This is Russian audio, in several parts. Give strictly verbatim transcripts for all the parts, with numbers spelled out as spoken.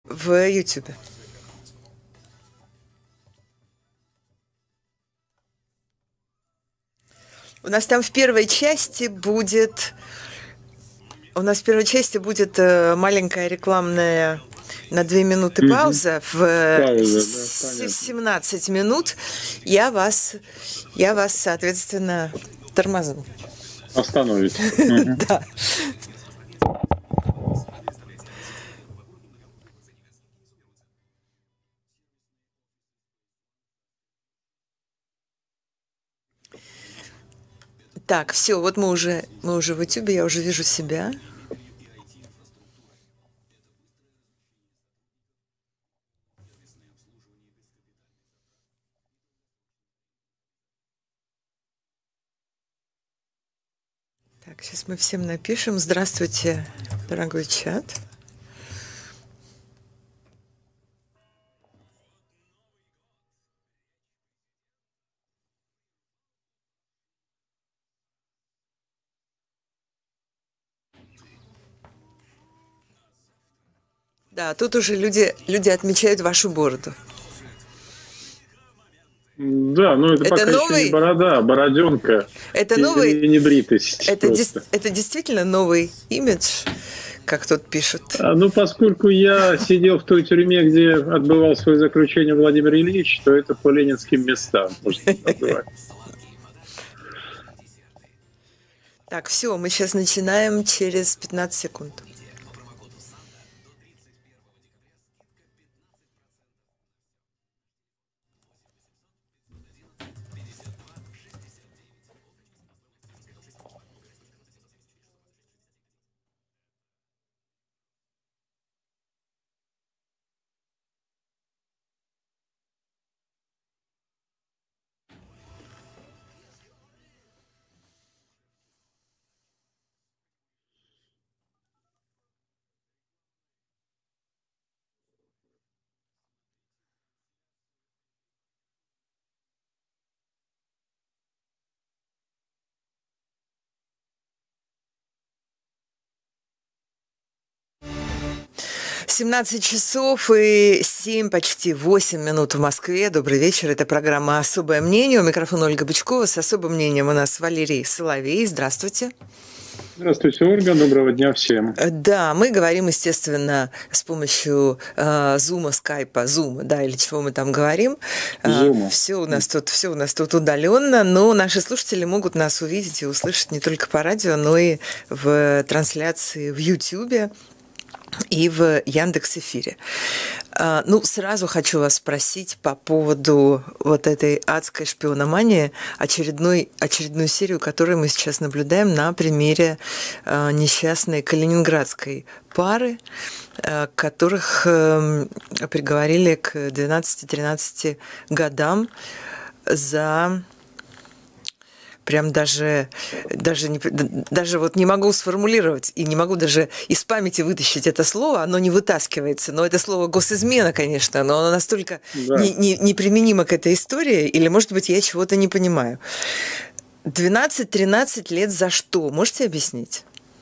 в YouTube. У нас там в первой части будет... У нас в первой части будет маленькая рекламная на две минуты mm-hmm. пауза. В Пауза, да, семнадцать минут я вас, я вас, соответственно, тормозну. Остановите. Mm-hmm. Да. Так, все, вот мы уже, мы уже в YouTube, я уже вижу себя. Так, сейчас мы всем напишем. Здравствуйте, дорогой чат. Да, тут уже люди, люди отмечают вашу бороду. Да, но это, это пока новый... еще не борода, а бороденка. Это новый... И небритость. Это, дес... это действительно новый имидж, как тут пишут. А, ну, поскольку я сидел в той тюрьме, где отбывал свое заключение Владимир Ильич, то это по ленинским местам, можно называть. Так, все, мы сейчас начинаем через пятнадцать секунд. семнадцать часов и семь, почти восемь минут в Москве. Добрый вечер. Это программа «Особое мнение». У микрофона Ольга Бычкова. С особым мнением у нас Валерий Соловей. Здравствуйте. Здравствуйте, Ольга. Доброго дня всем. Да, мы говорим, естественно, с помощью э, Зума, Скайпа, Зума, да, или чего мы там говорим. Э, все у нас тут, все у нас тут удаленно, но наши слушатели могут нас увидеть и услышать не только по радио, но и в трансляции в YouTube и в Яндекс.Эфире. Ну, сразу хочу вас спросить по поводу вот этой адской шпиономании, очередной, очередную серию, которую мы сейчас наблюдаем на примере несчастной калининградской пары, которых приговорили к двенадцати-тринадцати годам за... Прям даже, даже, не, даже вот не могу сформулировать и не могу даже из памяти вытащить это слово, оно не вытаскивается. Но это слово госизмена, конечно, но оно настолько да. не, не, неприменимо к этой истории, или, может быть, я чего-то не понимаю. двенадцать-тринадцать лет за что? Можете объяснить?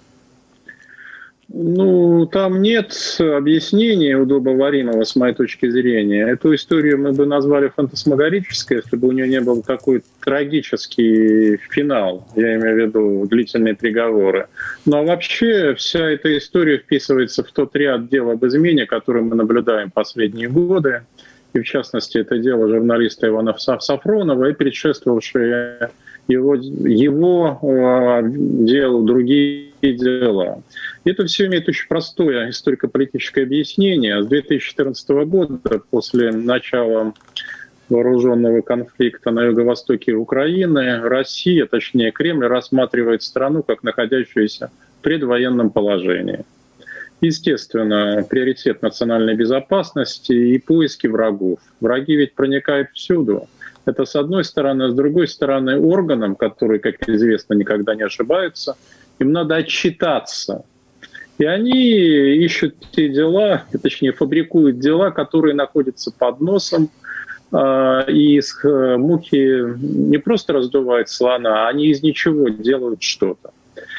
Ну, там нет объяснения удобоваримого, с моей точки зрения. Эту историю мы бы назвали фантасмагорической, если бы у нее не был такой трагический финал, я имею в виду длительные приговоры. Но вообще вся эта история вписывается в тот ряд дел об измене, который мы наблюдаем последние годы. И в частности, это дело журналиста Ивана Сафронова и предшествовавшее его, его э, делу другие дела. Это все имеет очень простое историко-политическое объяснение. С две тысячи четырнадцатого года, после начала вооруженного конфликта на юго-востоке Украины, Россия, точнее Кремль, рассматривает страну как находящуюся в предвоенном положении. Естественно, приоритет национальной безопасности и поиски врагов. Враги ведь проникают всюду. Это с одной стороны. С другой стороны, органам, которые, как известно, никогда не ошибаются, им надо отчитаться. И они ищут те дела, точнее, фабрикуют дела, которые находятся под носом, и из мухи не просто раздувают слона, они из ничего делают что-то.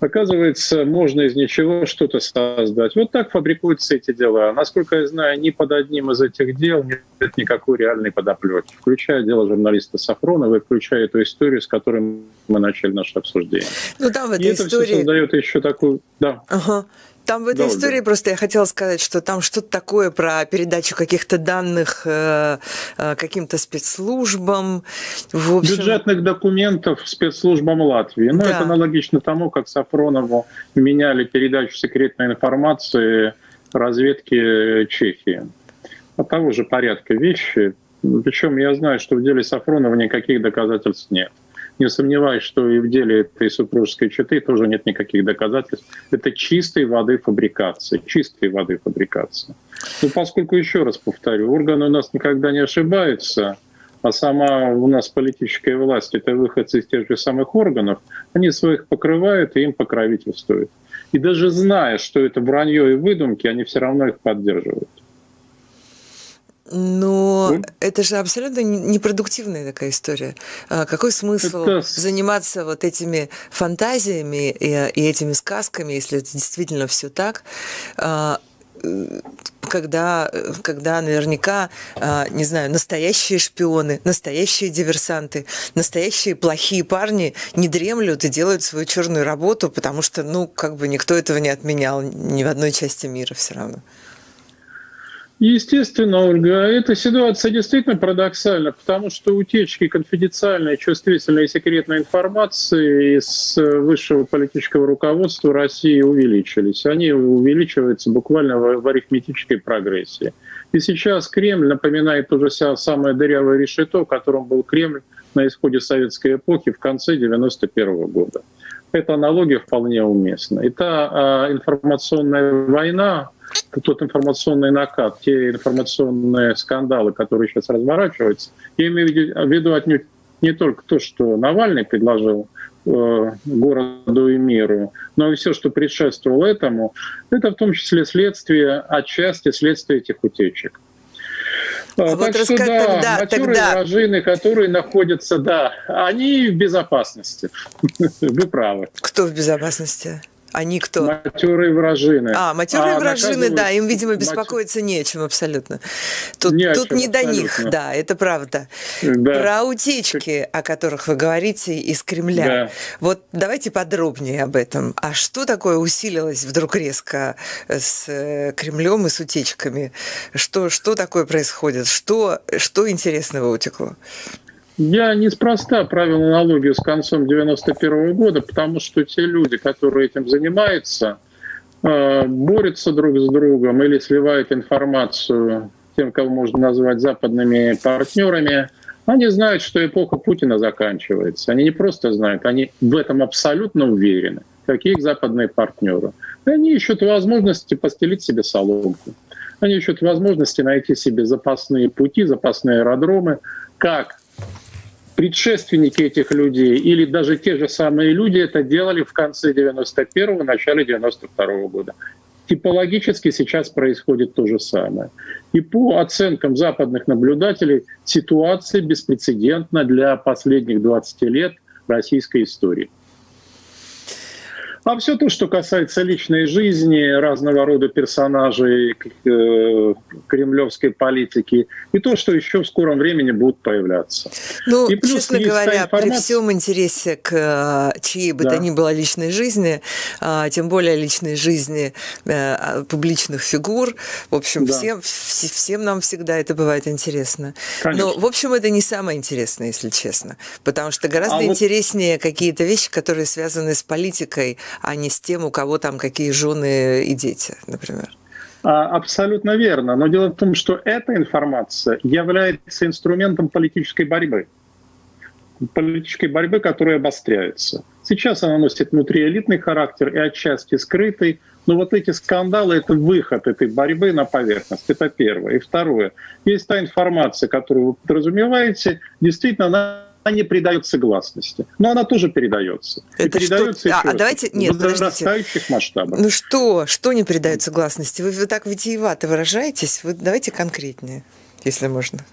Оказывается, можно из ничего что-то создать. Вот так фабрикуются эти дела. Насколько я знаю, ни под одним из этих дел нет никакой реальной подоплеки, включая дело журналиста Сафронова и включая эту историю, с которой мы начали наше обсуждение. Ну, да, в этой и это истории... все создает еще такую... Да. Ага. Там в этой да, истории да. просто я хотела сказать, что там что-то такое про передачу каких-то данных э, э, каким-то спецслужбам. В общем... Бюджетных документов спецслужбам Латвии. Ну, да. Это аналогично тому, как Сафронову меняли передачу секретной информации разведки Чехии. От того же порядка вещи. Причем я знаю, что в деле Сафронова никаких доказательств нет. Не сомневаюсь, что и в деле этой супружеской четы тоже нет никаких доказательств. Это чистой воды фабрикация. Чистой воды фабрикация. Но поскольку, еще раз повторю, органы у нас никогда не ошибаются, а сама у нас политическая власть — это выходцы из тех же самых органов, они своих покрывают и им покровительствуют. И даже зная, что это вранье и выдумки, они все равно их поддерживают. Но mm. это же абсолютно непродуктивная такая история. Какой смысл это... заниматься вот этими фантазиями и, и этими сказками, если это действительно все так, когда, когда наверняка, не знаю, настоящие шпионы, настоящие диверсанты, настоящие плохие парни не дремлют и делают свою черную работу, потому что, ну, как бы никто этого не отменял ни в одной части мира все равно. Естественно, Ольга, эта ситуация действительно парадоксальна, потому что утечки конфиденциальной, чувствительной и секретной информации из высшего политического руководства России увеличились. Они увеличиваются буквально в арифметической прогрессии. И сейчас Кремль напоминает то же самое дырявое решето, которым был Кремль на исходе советской эпохи в конце девяносто первого года. Эта аналогия вполне уместна. И та а, информационная война, тот информационный накат, те информационные скандалы, которые сейчас разворачиваются, я имею в виду отнюдь не только то, что Навальный предложил э, городу и миру, но и все, что предшествовало этому, это в том числе следствие, отчасти следствие этих утечек. А так вот что да, тогда, матерые тогда... вражины, которые находятся, да, они в безопасности. Вы правы. Кто в безопасности? Они кто? Матерые вражины. А, матерые а, вражины, да, им, видимо, беспокоиться Мат... не о чем абсолютно. Тут не, тут не до них, да, это правда. Да. Про утечки, о которых вы говорите, из Кремля. Да. Вот давайте подробнее об этом. А что такое усилилось вдруг резко с Кремлем и с утечками? Что, что такое происходит? Что, что интересного утекло? Я неспроста провел аналогию с концом девяносто первого года, потому что те люди, которые этим занимаются, борются друг с другом или сливают информацию тем, кого можно назвать западными партнерами, они знают, что эпоха Путина заканчивается. Они не просто знают, они в этом абсолютно уверены, какие их западные партнеры. И они ищут возможности постелить себе соломку. Они ищут возможности найти себе запасные пути, запасные аэродромы, как предшественники этих людей или даже те же самые люди это делали в конце девяносто первого, начале девяносто второго года. Типологически сейчас происходит то же самое. И по оценкам западных наблюдателей ситуация беспрецедентна для последних двадцати лет российской истории. А все то, что касается личной жизни, разного рода персонажей э, кремлевской политики, и то, что еще в скором времени будут появляться. Ну, и плюс, честно говоря, информация... при всем интересе к чьей бы да. то ни было личной жизни, тем более личной жизни публичных фигур, в общем, да. всем, всем нам всегда это бывает интересно. Конечно. Но, в общем, это не самое интересное, если честно, потому что гораздо а интереснее вот... какие-то вещи, которые связаны с политикой, а не с тем, у кого там какие жены и дети, например. Абсолютно верно. Но дело в том, что эта информация является инструментом политической борьбы. Политической борьбы, которая обостряется. Сейчас она носит внутриэлитный характер и отчасти скрытый. Но вот эти скандалы — это выход этой борьбы на поверхность. Это первое. И второе. Есть та информация, которую вы подразумеваете, действительно, она Она не придается гласности, но она тоже передается. Это и передается что? А, а давайте нет, в возрастающих масштабах. Ну что, что не придается гласности? Вы, вы так витиевато выражаетесь. Вы давайте конкретнее, если можно.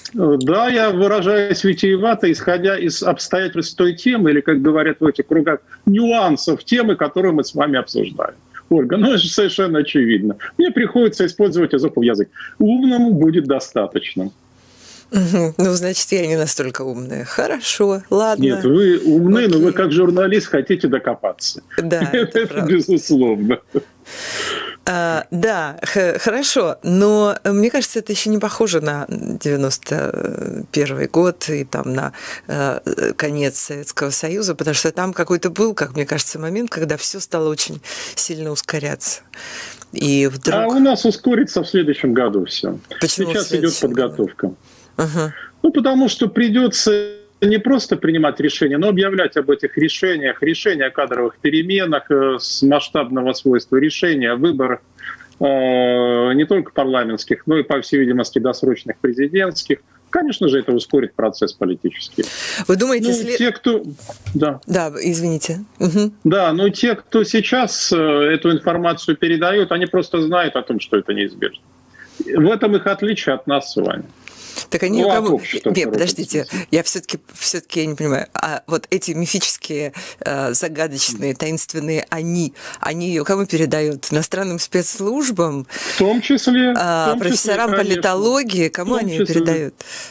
Да, я выражаюсь витиевато, исходя из обстоятельств той темы, или, как говорят в этих кругах, нюансов темы, которую мы с вами обсуждаем. Ольга, ну это же совершенно очевидно. Мне приходится использовать эзопов язык. Умному будет достаточно. Ну, значит, я не настолько умная. Хорошо, ладно. Нет, вы умны, Окей. но вы как журналист хотите докопаться. Да, это, это безусловно. А, да, хорошо, но мне кажется, это еще не похоже на девяносто первый год и там на э, конец Советского Союза, потому что там какой-то был, как мне кажется, момент, когда все стало очень сильно ускоряться. И вдруг... А у нас ускорится в следующем году все. Почему Сейчас идет подготовка. Угу. Ну, потому что придется не просто принимать решения, но объявлять об этих решениях, решения о кадровых переменах с масштабного свойства, решения о выборах э, не только парламентских, но и, по всей видимости, досрочных президентских. Конечно же, это ускорит процесс политический. Вы думаете, ну, след... те, кто... Да. Да, извините. Угу. Да, но те, кто сейчас эту информацию передает, они просто знают о том, что это неизбежно. В этом их отличие от нас с вами. Так они ну, у кого... А Нет, подождите, я все-таки все-таки я не понимаю. А вот эти мифические, загадочные, таинственные они, они ее кому передают? Иностранным спецслужбам? В том числе. А, в том профессорам числе, политологии? Кому они ее передают?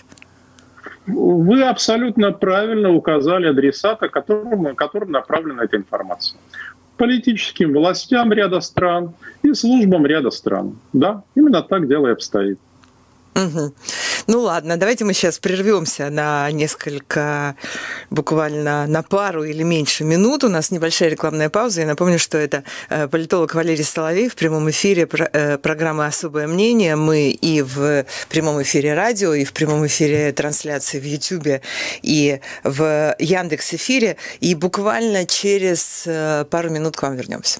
Вы абсолютно правильно указали адресата, которым, которым направлена эта информация. Политическим властям ряда стран и службам ряда стран. Да, именно так дело и обстоит. Угу. Ну ладно, давайте мы сейчас прервемся на несколько, буквально на пару или меньше минут. У нас небольшая рекламная пауза. Я напомню, что это политолог Валерий Соловей в прямом эфире программы «Особое мнение». Мы и в прямом эфире радио, и в прямом эфире трансляции в Ютубе, и в Яндекс.Эфире. И буквально через пару минут к вам вернемся.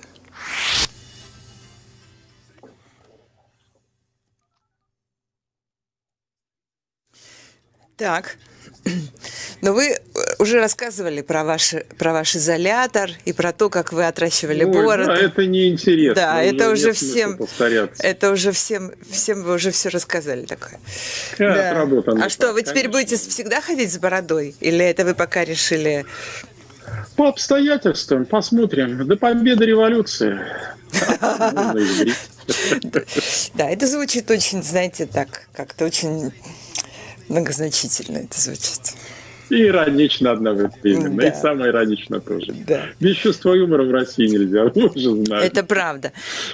Так, но вы уже рассказывали про ваш, про ваш изолятор и про то, как вы отращивали Ой, бороду. Да, это неинтересно. Да, это уже всем, повторяться. это уже всем, всем вы уже все рассказали такое. Да. Отработано. А что, вы теперь конечно. будете всегда ходить с бородой? Или это вы пока решили... По обстоятельствам, посмотрим. До победы революции. Да, это звучит очень, знаете, так, как-то очень... Многозначительно это звучит. И иронично одновременно, да. И самое иронично тоже. Да. Без чувства юмора в России нельзя, вы уже знаете. Это правда.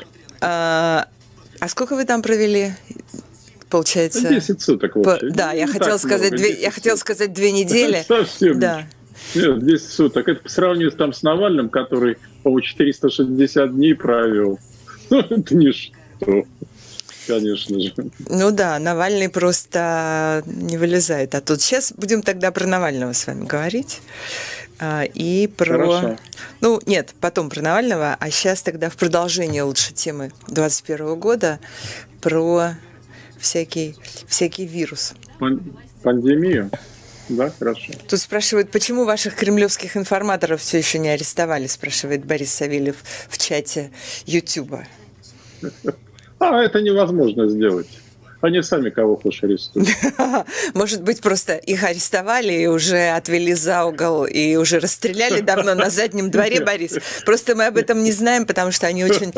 А, а сколько вы там провели? Получается... десять суток в общем. По... Да, я хотела, сказать, две... я хотела сказать две недели. Совсем. Да. Нет, десять суток. Это по сравнению там с Навальным, который, по-моему, четыреста шестьдесят дней провел. Ну, это ничто. Конечно же. Ну да, Навальный просто не вылезает. А тут сейчас будем тогда про Навального с вами говорить. И про... Хорошо. Ну, нет, потом про Навального, а сейчас тогда в продолжение лучше темы двадцать первого года про всякий, всякий вирус. Пандемию? Да, хорошо. Тут спрашивают, почему ваших кремлевских информаторов все еще не арестовали, спрашивает Борис Савельев в чате Ютуба. А, это невозможно сделать. Они сами кого хочешь арестуют. Может быть, просто их арестовали и уже отвели за угол и уже расстреляли давно на заднем дворе, Борис. Просто мы об этом не знаем, потому что они очень...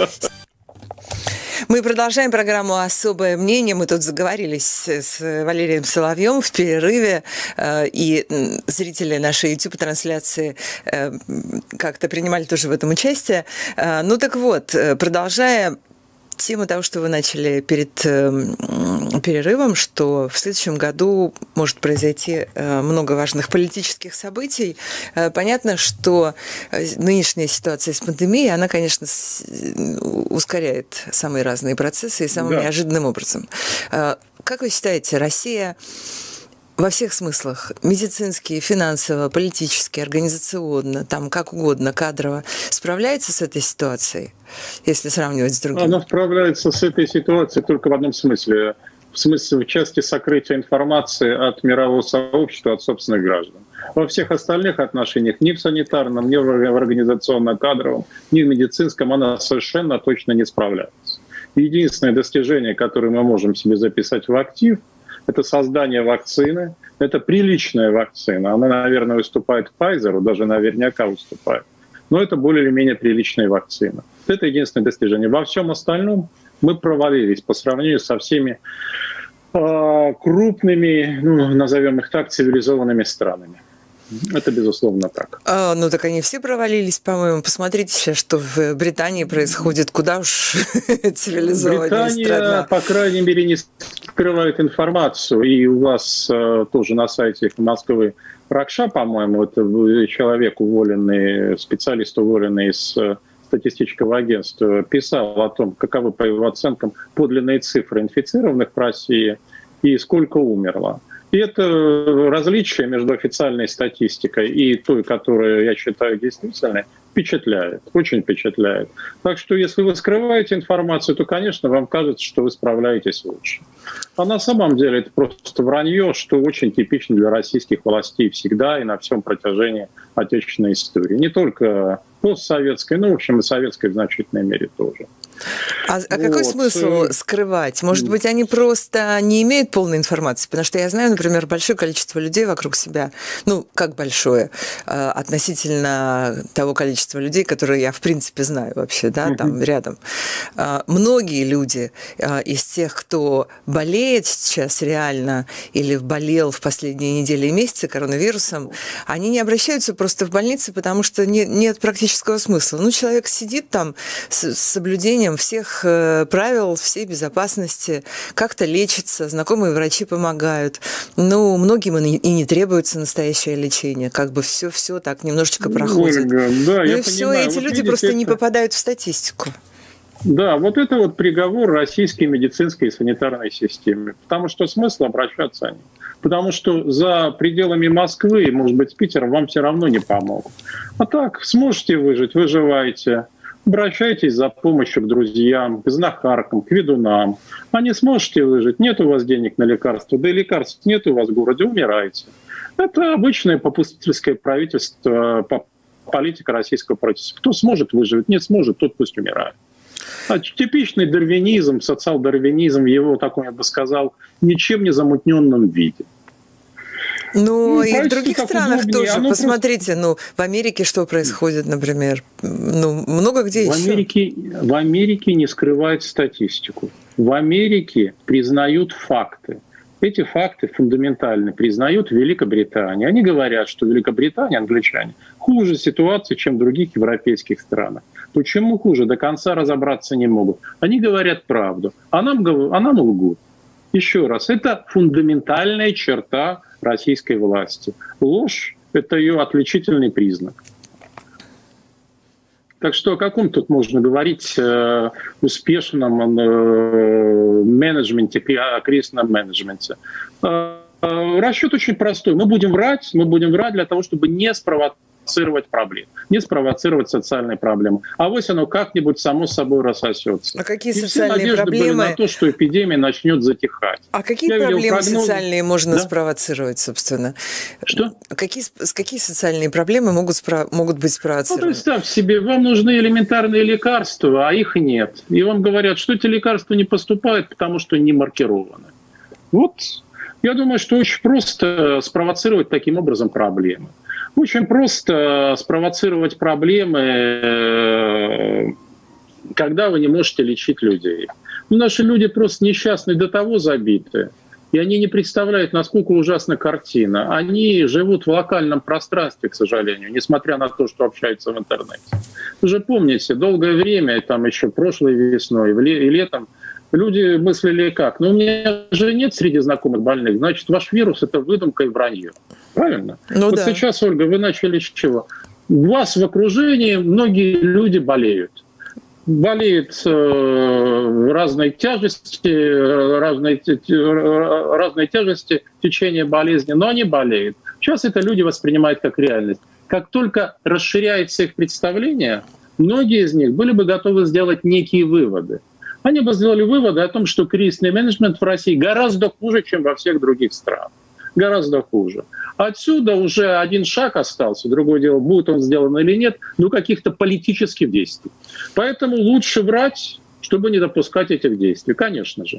Мы продолжаем программу «Особое мнение». Мы тут заговорились с Валерием Соловьем в перерыве, и зрители нашей YouTube-трансляции как-то принимали тоже в этом участие. Ну так вот, продолжая тему того, что вы начали перед э, перерывом, что в следующем году может произойти э, много важных политических событий. Э, понятно, что нынешняя ситуация с пандемией, она, конечно, с, ускоряет самые разные процессы и самым да. неожиданным образом. Э, как вы считаете, Россия во всех смыслах, медицински, финансово, политически, организационно, там как угодно, кадрово, справляется с этой ситуацией, если сравнивать с другими? Она справляется с этой ситуацией только в одном смысле. В смысле, в части сокрытия информации от мирового сообщества, от собственных граждан. Во всех остальных отношениях, ни в санитарном, ни в организационно-кадровом, ни в медицинском, она совершенно точно не справляется. Единственное достижение, которое мы можем себе записать в актив – Это создание вакцины, это приличная вакцина. Она, наверное, уступает Pfizer, даже наверняка уступает. Но это более или менее приличная вакцина. Это единственное достижение. Во всем остальном мы провалились по сравнению со всеми э, крупными, ну, назовем их так, цивилизованными странами. Это, безусловно, так. А, ну, так они все провалились, по-моему. Посмотрите сейчас, что в Британии происходит. Куда уж цивилизованнее Британия, страна. по крайней мере, не скрывает информацию. И у вас э, тоже на сайте Москвы Ракша, по-моему, это человек, уволенный, специалист, уволенный из статистического агентства, писал о том, каковы, по его оценкам, подлинные цифры инфицированных в России и сколько умерло. И это различие между официальной статистикой и той, которую я считаю действительной, впечатляет, очень впечатляет. Так что если вы скрываете информацию, то, конечно, вам кажется, что вы справляетесь лучше. А на самом деле это просто вранье, что очень типично для российских властей всегда и на всем протяжении отечественной истории. Не только постсоветской, но, в общем, и советской в значительной мере тоже. А, а какой вот. смысл скрывать? Может быть, они просто не имеют полной информации? Потому что я знаю, например, большое количество людей вокруг себя, ну, как большое, относительно того количества людей, которые я, в принципе, знаю вообще, да, там рядом. Многие люди из тех, кто болеет сейчас реально или болел в последние недели и месяцы коронавирусом, они не обращаются просто в больницы, потому что нет, нет практического смысла. Ну, человек сидит там с соблюдением всех правил, всей безопасности, как-то лечится, знакомые врачи помогают. Ну, многим и не требуется настоящее лечение, как бы все-все так немножечко проходит. Ольга, да, ну я и все, понимаю. эти вот люди видите, просто это... не попадают в статистику. Да, вот это вот приговор российской медицинской и санитарной системе. Потому что смысл обращаться нет. Потому что за пределами Москвы, может быть, Питера вам все равно не помогут. А так, сможете выжить, выживайте. Обращайтесь за помощью к друзьям, к знахаркам, к ведунам. А не сможете выжить, нет у вас денег на лекарства, да и лекарств нет у вас в городе, умирайте. Это обычное попустительское правительство, политика российского правительства. Кто сможет выживет, не сможет, тот пусть умирает. А типичный дарвинизм, социал-дарвинизм в его, таком, я бы сказал, ничем не замутненном виде. Ну, ну и в других странах удобнее. тоже. Оно Посмотрите, просто... ну, в Америке что происходит, например? Ну, много где в еще. Америке, в Америке не скрывают статистику. В Америке признают факты. Эти факты фундаментально признают Великобритания. Они говорят, что Великобритания, англичане, хуже ситуации, чем в других европейских странах. Почему хуже? До конца разобраться не могут. Они говорят правду, а нам, а нам лгут. Еще раз, это фундаментальная черта российской власти. Ложь – это ее отличительный признак. Так что о каком тут можно говорить э, успешном э, менеджменте, о кризисном менеджменте? Э, э, расчет очень простой. Мы будем врать, мы будем врать для того, чтобы не спровоцировать проблем, не спровоцировать социальные проблемы. А вот оно как-нибудь само собой рассосется. А какие и социальные все проблемы? Были на то, что эпидемия начнет затихать. А какие Я проблемы прогноз... социальные можно да? спровоцировать, собственно? Что? Какие, какие социальные проблемы могут, спро... могут быть спровоцированы? Ну, представьте себе, вам нужны элементарные лекарства, а их нет. И вам говорят, что эти лекарства не поступают, потому что не маркированы. Вот. Я думаю, что очень просто спровоцировать таким образом проблемы. Очень просто спровоцировать проблемы, когда вы не можете лечить людей. Но наши люди просто несчастны, до того забиты, и они не представляют, насколько ужасна картина. Они живут в локальном пространстве, к сожалению, несмотря на то, что общаются в интернете. Вы же помните, долгое время, там еще прошлой весной и летом, люди мыслили как? Ну, у меня же нет среди знакомых больных, значит, ваш вирус – это выдумка и вранье. Правильно? Ну, вот да. Сейчас, Ольга, вы начали с чего? У вас в окружении многие люди болеют. Болеют э, разной тяжести, разной, разной тяжести течения болезни, но они болеют. Сейчас это люди воспринимают как реальность. Как только расширяется их представление, многие из них были бы готовы сделать некие выводы. Они бы сделали выводы о том, что кризисный менеджмент в России гораздо хуже, чем во всех других странах. Гораздо хуже. Отсюда уже один шаг остался. Другое дело, будет он сделан или нет, но каких-то политических действий. Поэтому лучше врать, чтобы не допускать этих действий, конечно же.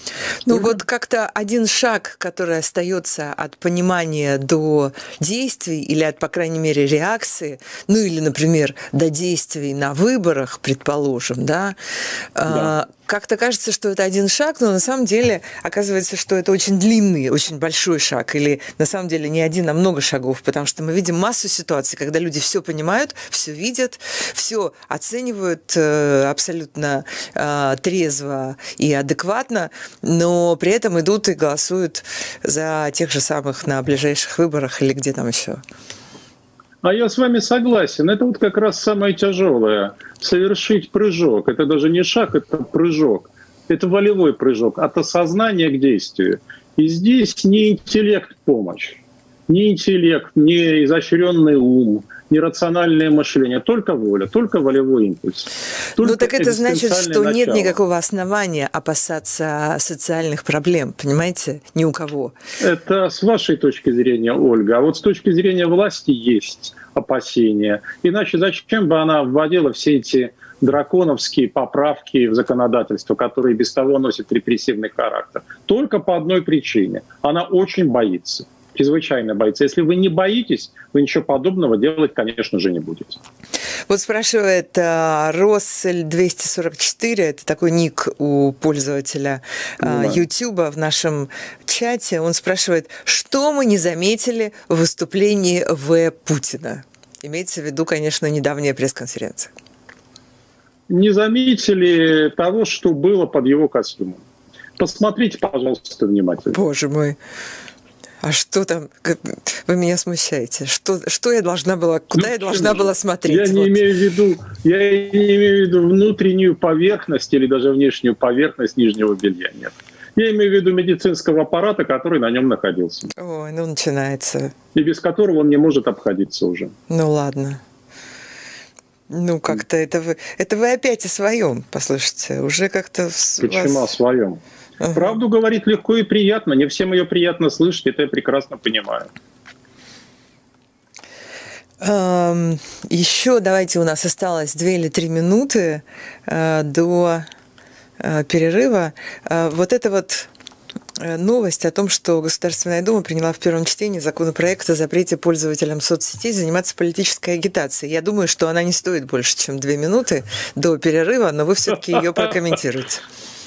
Ну вот как-то один шаг, который остается от понимания до действий или от, по крайней мере, реакции, ну или, например, до действий на выборах, предположим, да, да. Как-то кажется, что это один шаг, но на самом деле оказывается, что это очень длинный, очень большой шаг, или на самом деле не один, а много шагов, потому что мы видим массу ситуаций, когда люди все понимают, все видят, все оценивают абсолютно трезво и адекватно, но при этом идут и голосуют за тех же самых на ближайших выборах или где там еще. А я с вами согласен. Это вот как раз самое тяжелое. Совершить прыжок. Это даже не шаг, это прыжок. Это волевой прыжок от осознания к действию. И здесь не интеллект помощь. Не интеллект, не изощренный ум, не рациональное мышление. Только воля, только волевой импульс. Только ну так это значит, что начало. Нет никакого основания опасаться социальных проблем, понимаете? Ни у кого. Это с вашей точки зрения, Ольга. А вот с точки зрения власти есть опасения. Иначе зачем бы она вводила все эти драконовские поправки в законодательство, которые без того носят репрессивный характер? Только по одной причине. Она очень боится. Чрезвычайно боится. Если вы не боитесь, вы ничего подобного делать, конечно же, не будете. Вот спрашивает Россель двести сорок четыре, это такой ник у пользователя Ютуба в нашем чате. Он спрашивает, что мы не заметили в выступлении В. Путина? Имеется в виду, конечно, недавняя пресс-конференция. Не заметили того, что было под его костюмом. Посмотрите, пожалуйста, внимательно. Боже мой. А что там? Вы меня смущаете. Что, что я должна была, куда ну, я должна была смотреть? Я не вот. имею в виду, я не имею в виду внутреннюю поверхность или даже внешнюю поверхность нижнего белья. Нет. Я имею в виду медицинского аппарата, который на нем находился. Ой, ну начинается. И без которого он не может обходиться уже. Ну ладно. Ну как-то это вы, это вы опять о своем, послушайте. Уже как-то... Почему вас... о своем? Ага. Правду говорить легко и приятно. Не всем ее приятно слышать, это я прекрасно понимаю. Um, еще давайте, у нас осталось две или три минуты uh, до uh, перерыва. Uh, вот это вот новость о том, что Государственная Дума приняла в первом чтении законопроект о запрете пользователям соцсетей заниматься политической агитацией. Я думаю, что она не стоит больше, чем две минуты до перерыва, но вы все-таки ее прокомментируете.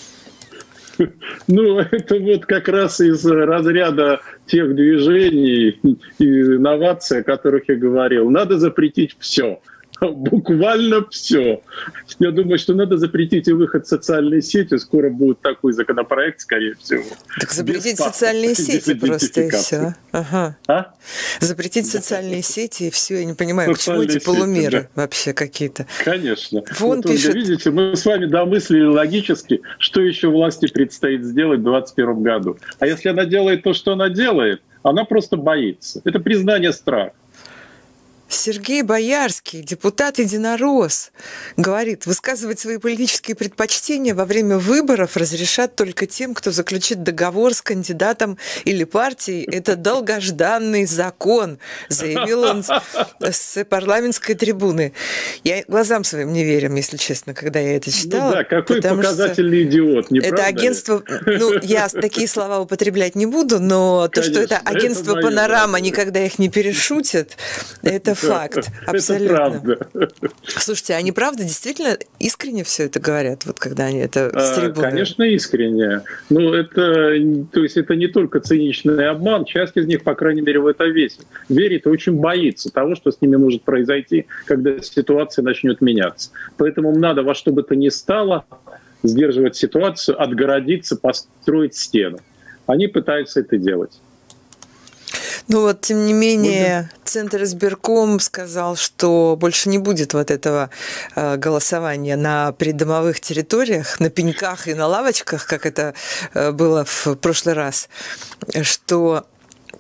Ну, это вот как раз из разряда тех движений и инноваций, о которых я говорил. Надо запретить все. Буквально все. Я думаю, что надо запретить и выход в социальные сети. Скоро будет такой законопроект, скорее всего. Так запретить социальные сети просто и все. Ага. А? Запретить социальные сети и все. Я не понимаю, социальные к чему эти полумеры сети, да. вообще какие-то. Конечно. Вон вот, пишет... Видите, мы с вами домыслили логически, что еще власти предстоит сделать в двадцать первом году. А если она делает то, что она делает, она просто боится. Это признание страха. Сергей Боярский, депутат-единорос, говорит, высказывать свои политические предпочтения во время выборов разрешат только тем, кто заключит договор с кандидатом или партией. Это долгожданный закон, заявил он с парламентской трибуны. Я глазам своим не верю, если честно, когда я это читала. Ну да, какой показательный идиот, не это правда агентство, ли? Ну, я такие слова употреблять не буду, но то, Конечно, что это агентство это «Панорама» никогда их не перешутит, это факт, абсолютно. Это правда. Слушайте, они правда действительно искренне все это говорят, вот когда они это с трибуны? Конечно, искренне. Но это, то есть это не только циничный обман, часть из них, по крайней мере, в это верит. Верит и очень боится того, что с ними может произойти, когда ситуация начнет меняться. Поэтому надо во что бы то ни стало сдерживать ситуацию, отгородиться, построить стену. Они пытаются это делать. Ну вот, тем не менее, Центр избирком сказал, что больше не будет вот этого э, голосования на придомовых территориях, на пеньках и на лавочках, как это э, было в прошлый раз, что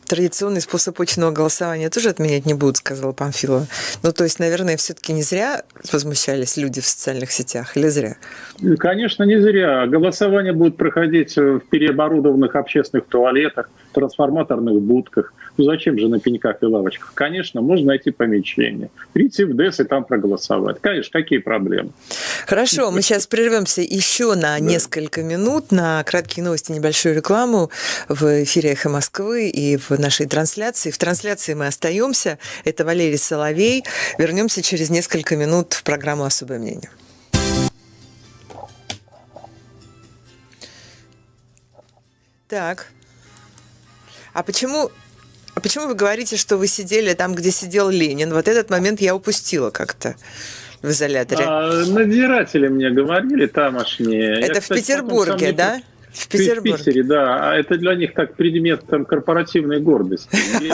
традиционный способ очного голосования тоже отменять не будут, сказала Памфилова. Ну, то есть, наверное, все-таки не зря возмущались люди в социальных сетях, или зря? Конечно, не зря. Голосование будет проходить в переоборудованных общественных туалетах, трансформаторных будках. Ну зачем же на пеньках и лавочках? Конечно, можно найти помещение, прийти в ДЭС и там проголосовать. Конечно, какие проблемы? Хорошо, мы сейчас прервемся еще на да. несколько минут на краткие новости, небольшую рекламу в эфире «Эхо Москвы» и в нашей трансляции. В трансляции мы остаемся. Это Валерий Соловей. Вернемся через несколько минут в программу «Особое мнение». Так. А почему, а почему вы говорите, что вы сидели там, где сидел Ленин? Вот этот момент я упустила как-то в изоляторе. А, надзиратели мне говорили тамошние. Это я, в кстати, Петербурге, да? Не... В Петербурге. В Питере, да. А это для них так предмет там, корпоративной гордости.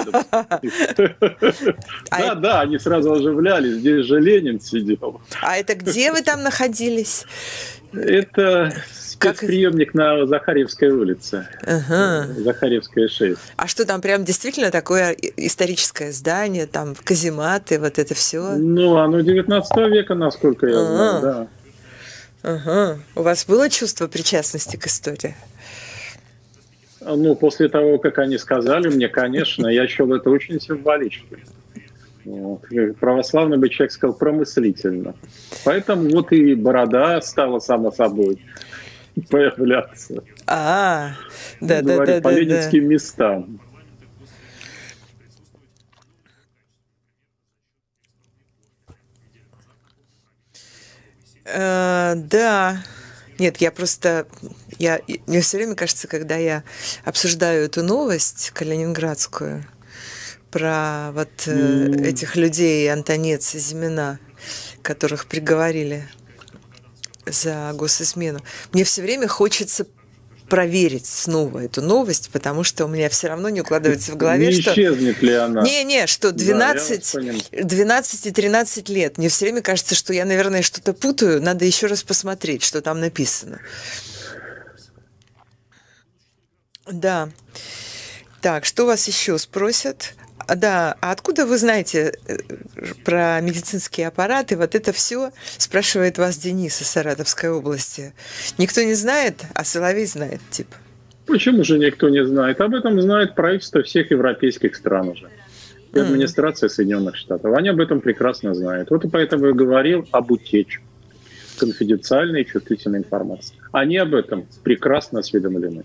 Да, да, они сразу оживлялись. Здесь же Ленин сидел. А это где вы там находились? Это... Спецприемник на Захарьевской улице. Ага. Захарьевская шесть. А что там прям действительно такое историческое здание, там казематы, вот это все? Ну, оно девятнадцатого века, насколько я ага. знаю, да. Ага. У вас было чувство причастности к истории? Ну, после того, как они сказали мне, конечно, я счел это очень символично. Вот. Православный бы человек сказал промыслительно. Поэтому вот и борода стала само собой появляться. А, да, да, да, по да, ленинским да. местам. Э, да. Нет, я просто... Я, мне все время кажется, когда я обсуждаю эту новость калининградскую, про вот mm. этих людей, Антонец и Зимина, которых приговорили за госизмену. Мне все время хочется проверить снова эту новость, потому что у меня все равно не укладывается в голове, не что... исчезнет ли она? Не-не, что двенадцать, да, двенадцать и тринадцать лет. Мне все время кажется, что я, наверное, что-то путаю. Надо еще раз посмотреть, что там написано. Да. Так, что вас еще спросят? Да, а откуда вы знаете про медицинские аппараты? Вот это все спрашивает вас Денис из Саратовской области. Никто не знает, а Соловей знает, типа. Почему же никто не знает? Об этом знает правительство всех европейских стран уже. И администрация Соединенных Штатов. Они об этом прекрасно знают. Вот и поэтому я говорил об утечке конфиденциальной и чувствительной информации. Они об этом прекрасно осведомлены.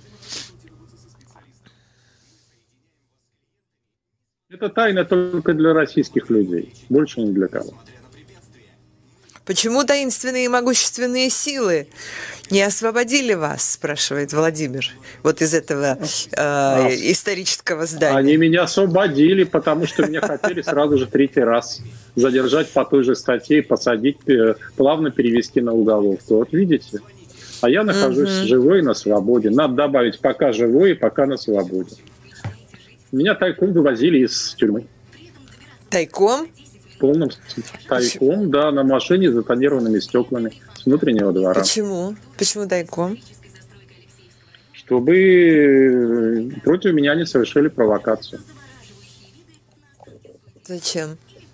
Это тайна только для российских людей, больше ни для кого. Почему таинственные и могущественные силы не освободили вас, спрашивает Владимир, вот из этого э, а, исторического здания? Они меня освободили, потому что меня хотели сразу же третий раз задержать по той же статье, посадить, плавно перевести на уголовку. Вот видите? А я нахожусь угу. живой и на свободе. Надо добавить пока живой и пока на свободе. Меня тайком вывозили из тюрьмы. Тайком? В полном тайком, да, на машине с затонированными стеклами с внутреннего двора. Почему? Почему тайком? Чтобы против меня не совершили провокацию. Зачем?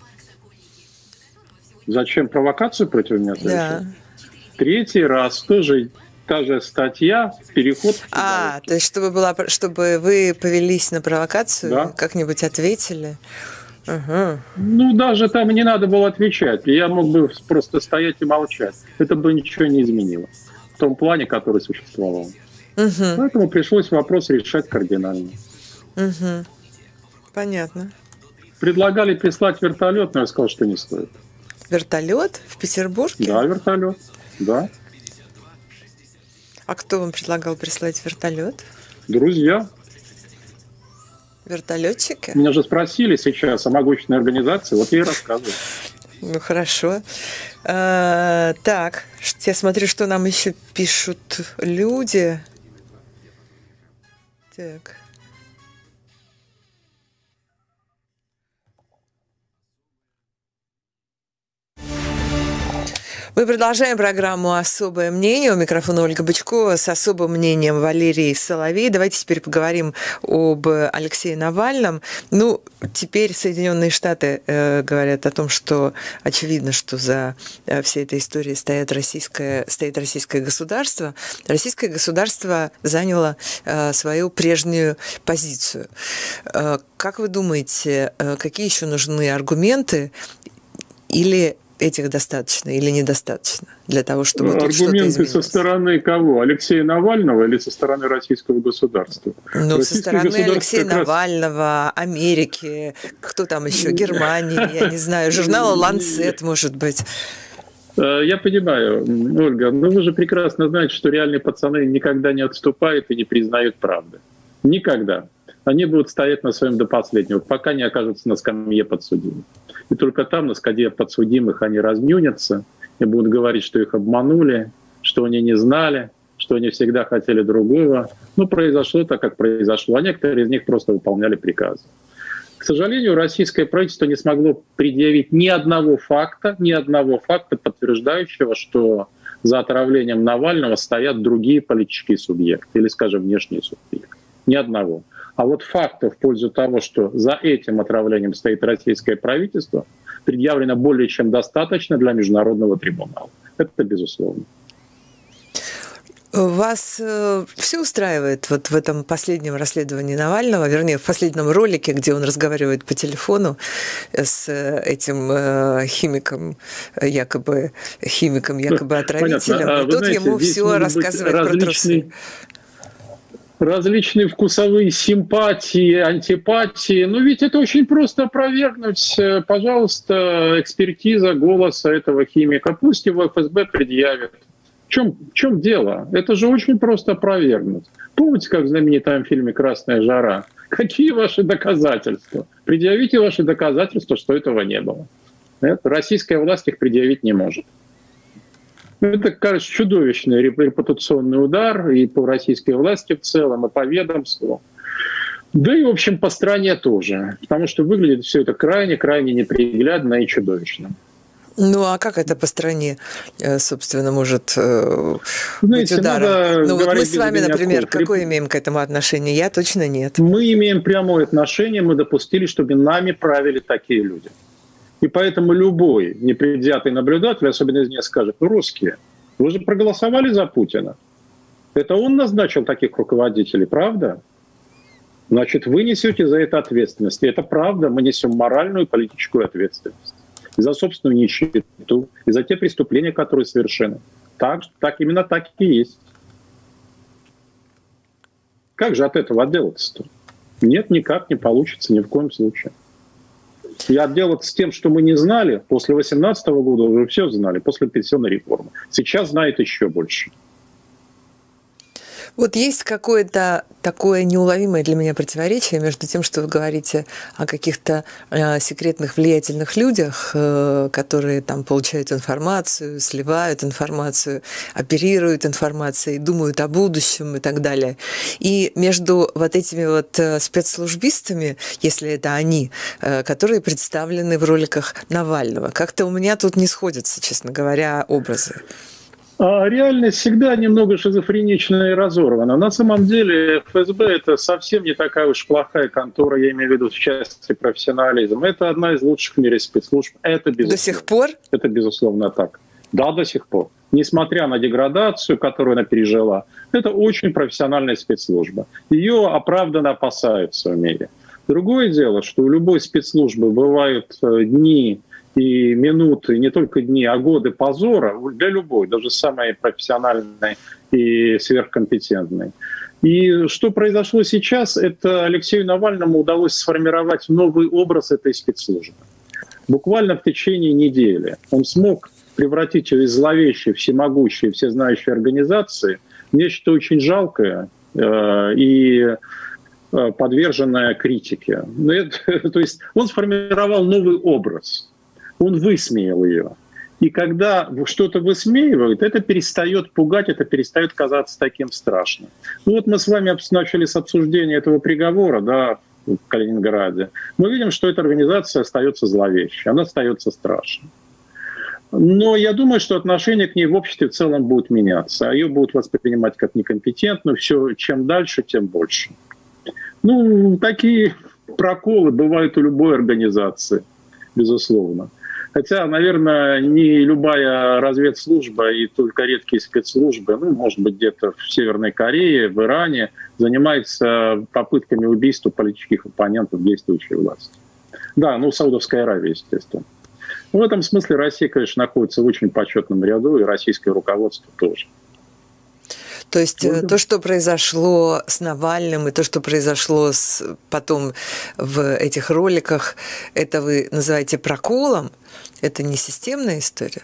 Зачем провокацию против меня совершили? Да. Третий раз тоже... Та же статья, переход. А, то есть чтобы, была, чтобы вы повелись на провокацию, да. как-нибудь ответили? Угу. Ну, даже там не надо было отвечать. Я мог бы просто стоять и молчать. Это бы ничего не изменило. В том плане, который существовал. Угу. Поэтому пришлось вопрос решать кардинально. Угу. Понятно. Предлагали прислать вертолет, но я сказал, что не стоит. Вертолет в Петербурге? Да, вертолет. Да. А кто вам предлагал прислать вертолет? Друзья. Вертолетчики? Меня же спросили сейчас о могущественной организации, вот я и рассказываю. Ну, хорошо. А, так, я смотрю, что нам еще пишут люди. Так. Мы продолжаем программу «Особое мнение». У микрофона Ольга Бычкова, с особым мнением Валерий Соловей. Давайте теперь поговорим об Алексее Навальном. Ну, теперь Соединенные Штаты э, говорят о том, что очевидно, что за э, всей этой историей стоит российское, стоит российское государство. Российское государство заняло э, свою прежнюю позицию. Э, как вы думаете, э, какие еще нужны аргументы, или этих достаточно или недостаточно для того, чтобы тут что-то изменилось? Аргументы со стороны кого? Алексея Навального или со стороны российского государства? Ну, со стороны Алексея Навального, Америки, кто там еще, Германии, я не знаю, журнала «Ланцет», может быть. Я понимаю, Ольга, но вы же прекрасно знаете, что реальные пацаны никогда не отступают и не признают правды. Никогда. Они будут стоять на своем до последнего, пока не окажутся на скамье подсудимых. И только там, на скамье подсудимых, они разнюнятся и будут говорить, что их обманули, что они не знали, что они всегда хотели другого. Ну, произошло так, как произошло. А некоторые из них просто выполняли приказы. К сожалению, российское правительство не смогло предъявить ни одного факта, ни одного факта, подтверждающего, что за отравлением Навального стоят другие политические субъекты или, скажем, внешние субъекты. Ни одного. А вот фактов в пользу того, что за этим отравлением стоит российское правительство, предъявлено более чем достаточно для международного трибунала. Это безусловно. Вас э, все устраивает вот в этом последнем расследовании Навального, вернее, в последнем ролике, где он разговаривает по телефону с этим э, химиком, якобы химиком, якобы отравителем, Понятно. и тут знаете, ему все рассказывает про трусы. Различные вкусовые симпатии, антипатии. Ну ведь это очень просто опровергнуть. Пожалуйста, экспертиза голоса этого химика. Пусть его эф эс бэ предъявит. В чем, в чем дело? Это же очень просто опровергнуть. Помните, как в знаменитом фильме «Красная жара»? Какие ваши доказательства? Предъявите ваши доказательства, что этого не было. Это российская власть их предъявить не может. Это, кажется, чудовищный репутационный удар и по российской власти в целом, и по ведомству. Да и, в общем, по стране тоже. Потому что выглядит все это крайне-крайне неприглядно и чудовищно. Ну, а как это по стране, собственно, может Знаете, быть ударом? Ну, вот мы с вами, например, какое имеем к этому отношение? Я точно нет. Мы имеем прямое отношение, мы допустили, чтобы нами правили такие люди. И поэтому любой непредвзятый наблюдатель, особенно из них, скажет: ну, русские, вы же проголосовали за Путина. Это он назначил таких руководителей, правда? Значит, вы несете за это ответственность. И это правда, мы несем моральную и политическую ответственность. И за собственную нищету, и за те преступления, которые совершены. Так, так именно так и есть. Как же от этого отделаться-то? Нет, никак не получится, ни в коем случае. И отделаться с тем, что мы не знали, после две тысячи восемнадцатого года уже все знали, после пенсионной реформы. Сейчас знает еще больше. Вот есть какое-то такое неуловимое для меня противоречие между тем, что вы говорите о каких-то э, секретных влиятельных людях, э, которые там получают информацию, сливают информацию, оперируют информацией, думают о будущем и так далее. И между вот этими вот спецслужбистами, если это они, э, которые представлены в роликах Навального, как-то у меня тут не сходятся, честно говоря, образы. А реальность всегда немного шизофреничная и разорвана. На самом деле эф эс бэ — это совсем не такая уж плохая контора, я имею в виду в части профессионализма. Это одна из лучших в мире спецслужб. Это безусловно. До сих пор? Это безусловно так. Да, до сих пор. Несмотря на деградацию, которую она пережила, это очень профессиональная спецслужба. Ее оправданно опасаются в мире. Другое дело, что у любой спецслужбы бывают дни и минуты, не только дни, а годы позора для любой, даже самой профессиональной и сверхкомпетентной. И что произошло сейчас, это Алексею Навальному удалось сформировать новый образ этой спецслужбы. Буквально в течение недели он смог превратить ее из зловещей, всемогущей, всезнающей организации в нечто очень жалкое э, и подверженное критике. Это, то есть он сформировал новый образ. Он высмеял ее. И когда что-то высмеивают, это перестает пугать, это перестает казаться таким страшным. Ну вот мы с вами начали с обсуждения этого приговора, да, в Калининграде. Мы видим, что эта организация остается зловещей, она остается страшной. Но я думаю, что отношение к ней в обществе в целом будет меняться. А ее будут воспринимать как некомпетентную. Все, чем дальше, тем больше. Ну, такие проколы бывают у любой организации, безусловно. Хотя, наверное, не любая разведслужба и только редкие спецслужбы, ну, может быть, где-то в Северной Корее, в Иране, занимаются попытками убийства политических оппонентов действующей власти. Да, ну, в Саудовской Аравии, естественно. В этом смысле Россия, конечно, находится в очень почетном ряду, и российское руководство тоже. То есть Можно? То, что произошло с Навальным, и то, что произошло с, потом в этих роликах, это вы называете проколом? Это не системная история?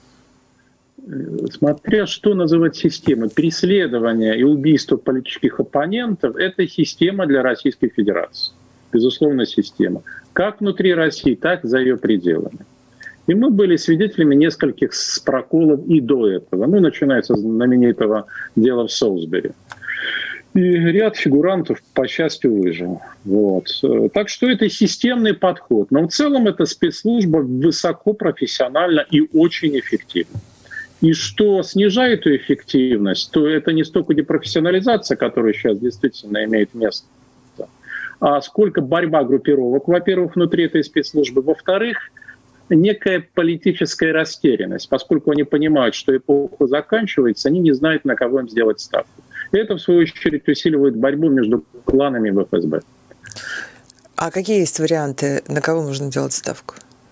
Смотря что называть системой. Преследование и убийство политических оппонентов – это система для Российской Федерации. Безусловно, система. Как внутри России, так и за ее пределами. И мы были свидетелями нескольких проколов и до этого. Ну, начинается с знаменитого дела в Солсбери. И ряд фигурантов, по счастью, выжил. Вот. Так что это системный подход. Но в целом эта спецслужба высокопрофессиональна и очень эффективна. И что снижает ее эффективность, то это не столько депрофессионализация, которая сейчас действительно имеет место, а сколько борьба группировок, во-первых, внутри этой спецслужбы, во-вторых, некая политическая растерянность, поскольку они понимают, что эпоха заканчивается, они не знают, на кого им сделать ставку. И это, в свою очередь, усиливает борьбу между кланами в эф эс бэ. А какие есть варианты, на кого можно делать ставку?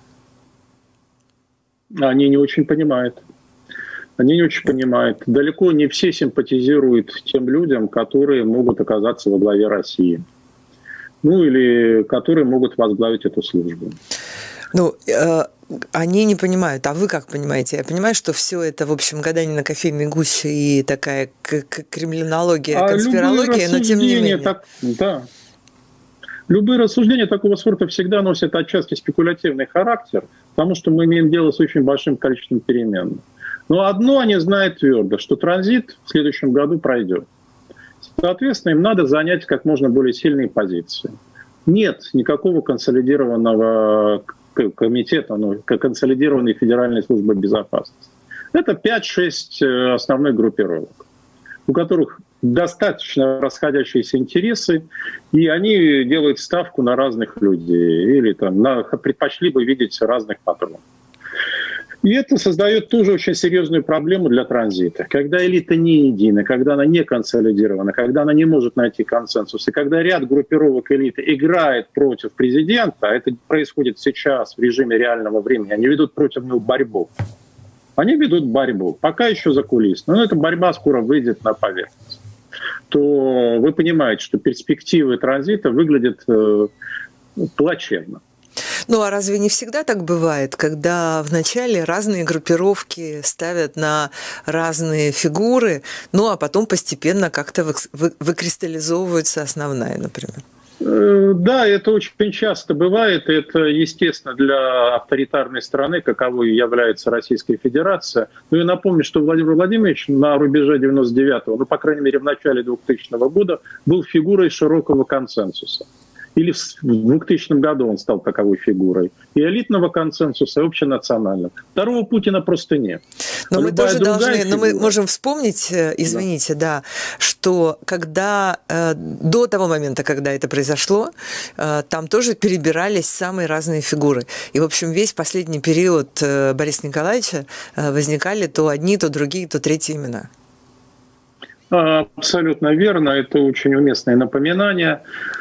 Они не очень понимают. Они не очень понимают. Далеко не все симпатизируют тем людям, которые могут оказаться во главе России. Ну, или которые могут возглавить эту службу. Ну, э, они не понимают, а вы как понимаете? Я понимаю, что все это, в общем, гадание на кофейной гуще и такая кремлинология, а конспирология, но тем не менее. Так, да. Любые рассуждения такого сорта всегда носят отчасти спекулятивный характер, потому что мы имеем дело с очень большим количеством переменных. Но одно они знают твердо, что транзит в следующем году пройдет. Соответственно, им надо занять как можно более сильные позиции. Нет никакого консолидированного комитета, ну, консолидированной Федеральной службы безопасности. Это пять-шесть основных группировок, у которых достаточно расходящиеся интересы, и они делают ставку на разных людей, или там, на, предпочли бы видеть разных патронов. И это создает тоже очень серьезную проблему для транзита. Когда элита не едина, когда она не консолидирована, когда она не может найти консенсус, и когда ряд группировок элиты играет против президента, а это происходит сейчас в режиме реального времени, они ведут против него борьбу. Они ведут борьбу, пока еще закулисно, но эта борьба скоро выйдет на поверхность. То вы понимаете, что перспективы транзита выглядят э, плачевно. Ну, а разве не всегда так бывает, когда вначале разные группировки ставят на разные фигуры, ну, а потом постепенно как-то выкристаллизовывается основная, например? Да, это очень часто бывает. Это, естественно, для авторитарной страны, каковой является Российская Федерация. Ну и напомню, что Владимир Владимирович на рубеже девяносто девятого, ну, по крайней мере, в начале двухтысячного года, был фигурой широкого консенсуса. Или в двухтысячном году он стал таковой фигурой. И элитного консенсуса, и общенационального. Второго Путина просто нет. Но мы тоже должны, но мы можем вспомнить, извините, да, да что когда э, до того момента, когда это произошло, э, там тоже перебирались самые разные фигуры. И, в общем, весь последний период э, Бориса Николаевича э, возникали то одни, то другие, то третьи имена. Абсолютно верно. Это очень уместное напоминание.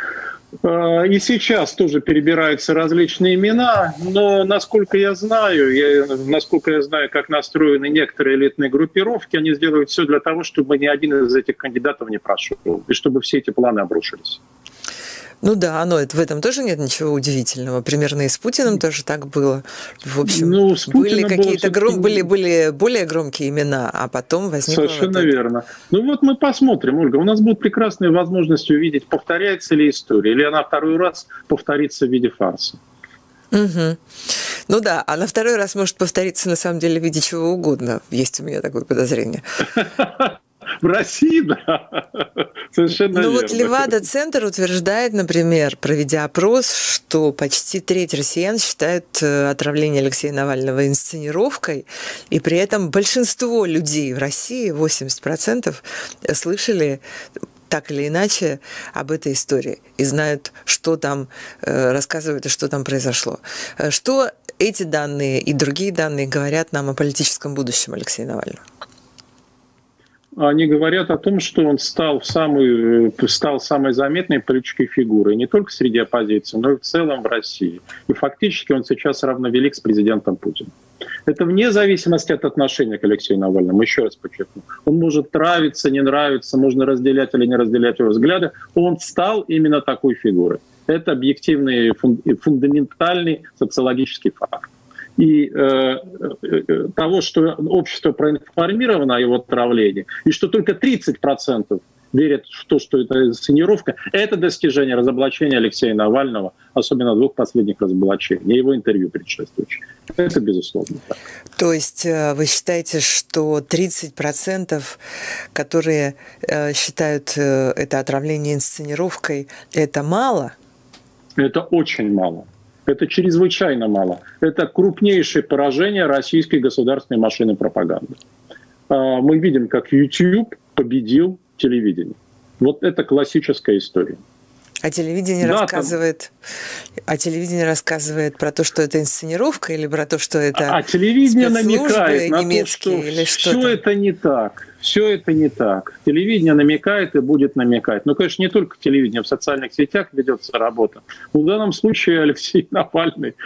И сейчас тоже перебираются различные имена, но, насколько я знаю, я, насколько я знаю, как настроены некоторые элитные группировки, они сделают все для того, чтобы ни один из этих кандидатов не прошел, и чтобы все эти планы обрушились. Ну да, но в этом тоже нет ничего удивительного. Примерно и с Путиным тоже так было. В общем, ну, были какие-то гром... были, были более громкие имена, а потом возникло... Совершенно вот верно. Ну вот мы посмотрим, Ольга. У нас будет прекрасная возможность увидеть, повторяется ли история, или она второй раз повторится в виде фарса. Угу. Ну да, а на второй раз может повториться на самом деле в виде чего угодно. Есть у меня такое подозрение. В России, да, совершенно ну, верно. Ну вот Левада-центр утверждает, например, проведя опрос, что почти треть россиян считают отравление Алексея Навального инсценировкой, и при этом большинство людей в России, восемьдесят процентов, слышали так или иначе об этой истории и знают, что там э, рассказывают и что там произошло. Что эти данные и другие данные говорят нам о политическом будущем Алексея Навального? Они говорят о том, что он стал, в самый, стал самой заметной политической фигурой не только среди оппозиции, но и в целом в России. И фактически он сейчас равновелик с президентом Путиным. Это вне зависимости от отношения к Алексею Навальному. Еще раз подчеркну. Он может нравиться, не нравиться, можно разделять или не разделять его взгляды. Он стал именно такой фигурой. Это объективный, фундаментальный социологический факт. И э, э, того, что общество проинформировано о его отравлении, и что только тридцать процентов верят в то, что это инсценировка, это достижение разоблачения Алексея Навального, особенно двух последних разоблачений, его интервью предшествующих. Это безусловно так. То есть вы считаете, что тридцать процентов, которые э, считают э, это отравление инсценировкой, это мало? Это очень мало. Это чрезвычайно мало. Это крупнейшее поражение российской государственной машины пропаганды. Мы видим, как YouTube победил телевидение. Вот это классическая история. А телевидение да, рассказывает, там... а телевидение рассказывает про то, что это инсценировка, или про то, что это а телевидение намекает на то, что или что все это не так. Все это не так. Телевидение намекает и будет намекать. Но, конечно, не только телевидение, в социальных сетях ведется работа. В данном случае Алексей Навальный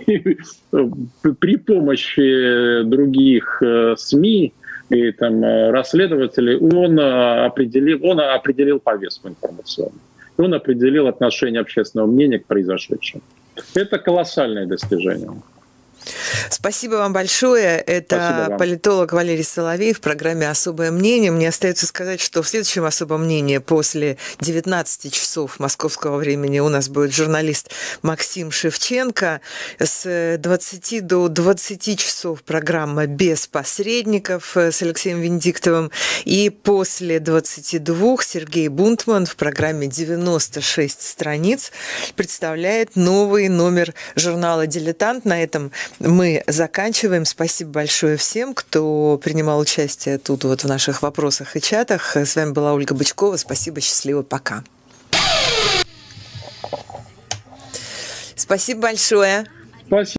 при помощи других СМИ и там, расследователей он определил, он определил повестку информационную. Он определил отношение общественного мнения к произошедшему. Это колоссальное достижение. Спасибо вам большое. Это вам. Политолог Валерий Соловей в программе «Особое мнение». Мне остается сказать, что в следующем «Особом мнении» после девятнадцати часов московского времени у нас будет журналист Максим Шевченко. С двадцати до двадцати часов программа «Без посредников» с Алексеем Венедиктовым. И после двадцати двух Сергей Бунтман в программе «девяносто шесть страниц» представляет новый номер журнала «Дилетант». На этом мы заканчиваем. Спасибо большое всем, кто принимал участие тут вот в наших вопросах и чатах. С вами была Ольга Бычкова. Спасибо, счастливо, пока. Спасибо большое. Спасибо.